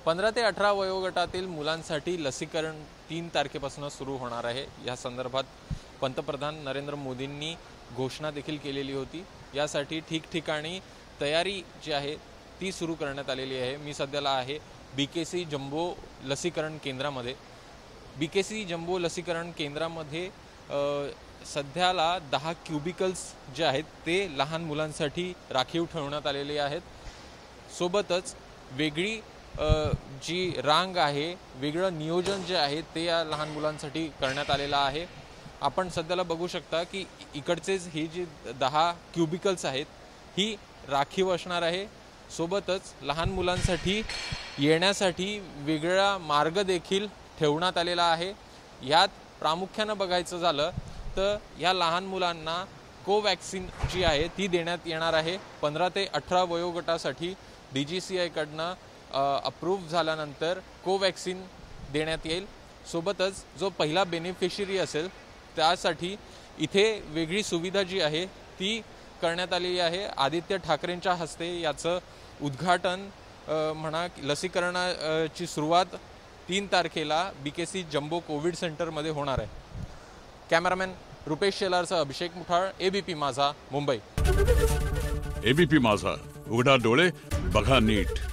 15 ते 18 वयोगटातील मुलांसाठी लसीकरण 3 तारखेपासून सुरू होणार आहे। या संदर्भात पंतप्रधान नरेंद्र मोदींनी घोषणा देखील केलेली होती। यासाठी ठिकठिकाणी तयारी जी आहे ती सुरू करण्यात आलेली आहे। मी सध्याला आहे बीकेसी जम्बो लसीकरण केंद्रामध्ये। बीकेसी जम्बो लसीकरण केंद्रामध्ये सध्याला 10 क्युबिकल्स जे आहेत ते लहान मुलांसाठी राखीव ठेवण्यात आलेले आहेत। सोबतच वेगळी जी रांग आहे, वेगळं नियोजन जे आहे ते या लहान मुलांसाठी करण्यात आलेलं आहे। आपण सध्याला बघू शकता की इकडचेच ही जी 10 क्युबिकल्स आहेत ही राखीव असणार आहे। सोबतच लहान मुलांसाठी येण्यासाठी वेगळा मार्ग देखील ठेवण्यात आलेला आहे। यात प्रामुख्याने बघायचं झालं तर या लहान मुलांना कोवॅक्सिन जी आहे ती देण्यात येणार आहे। 15 ते 18 वयोगटासाठी DGCI कडनं अप्रूव्ह झाल्यानंतर कोवॅक्सिन देण्यात येईल। सोबतच जो पहिला बेनिफिशियरी असेल त्यासाठी इथे वेगळी सुविधा जी आहे ती करण्यात आली आहे। आदित्य ठाकरेंच्या हस्ते याचं उद्घाटन म्हणा लसीकरणाची सुरुवात 3 तारखेला बीकेसी जम्बो कोविड सेंटरमध्ये होणार आहे। कॅमेरामॅन रुपेश शेलारचा अभिषेक मुठाळ, ABP माझा, मुंबई। ABP माझा, उघडा डोळे बघा नीट।